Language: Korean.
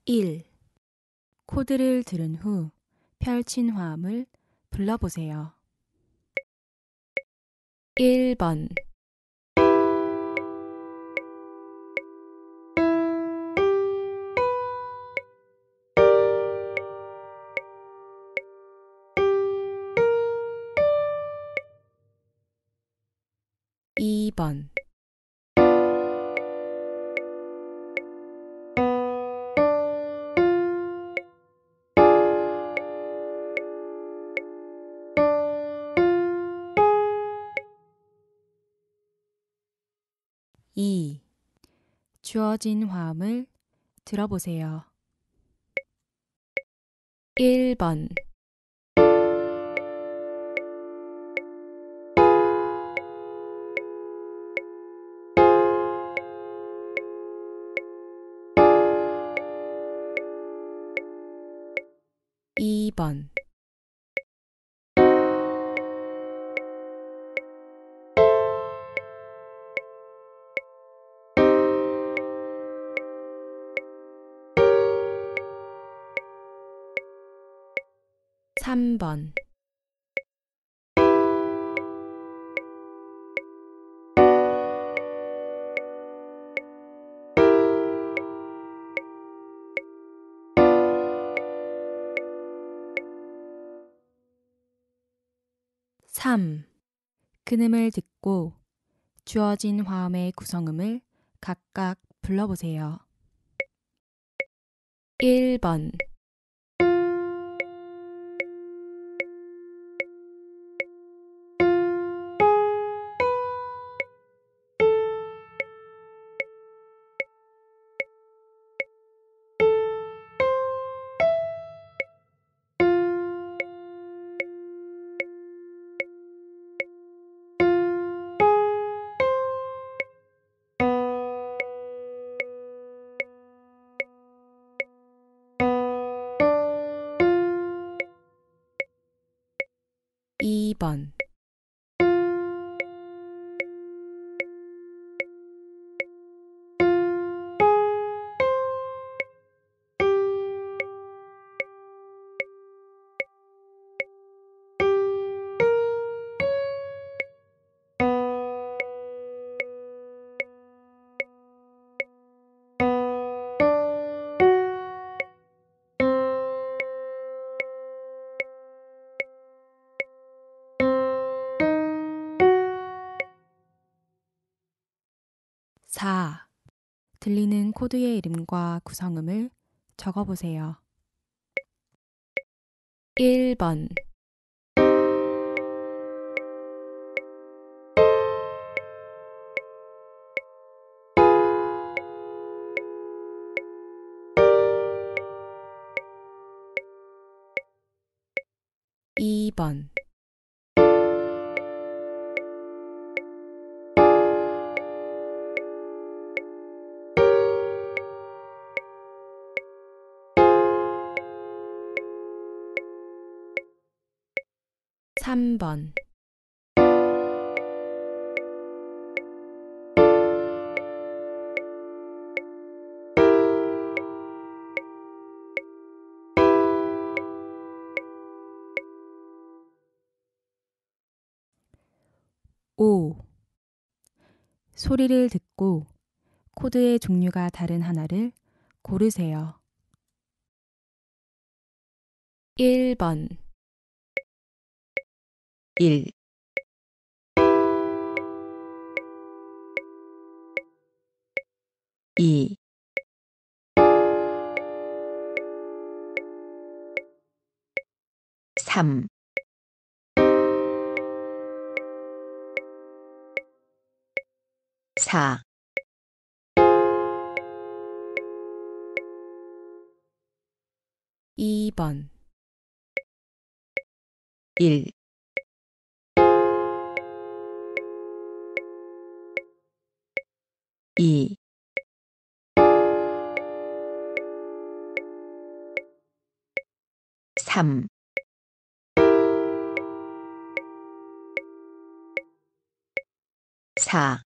1. 코드를 들은 후 펼친 화음을 불러보세요. 1번 2번 2. 주어진 화음을 들어보세요. 1번 2번 3번 3. 근음을 듣고 주어진 화음의 구성음을 각각 불러보세요. 1번 2번 4. 들리는 코드의 이름과 구성음을 적어보세요. 1번 2번 3번 5. 소리를 듣고 코드의 종류가 다른 하나를 고르세요. 1번 1 2 3 4 2번 1 2 3 4